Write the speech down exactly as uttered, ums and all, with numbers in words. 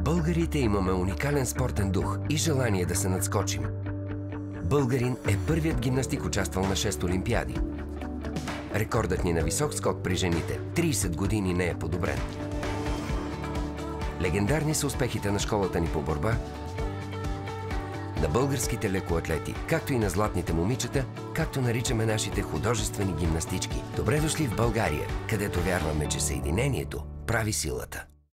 Българите имаме уникален спортен дух и желание да се надскочим. Българин е първият гимнастик, участвал на шест олимпиади. Рекордът ни на висок скок при жените трийсет години не е подобрен. Легендарни са успехите на школата ни по борба, на българските лекоатлети, както и на златните момичета, както наричаме нашите художествени гимнастички. Добре дошли в България, където вярваме, че съединението прави силата.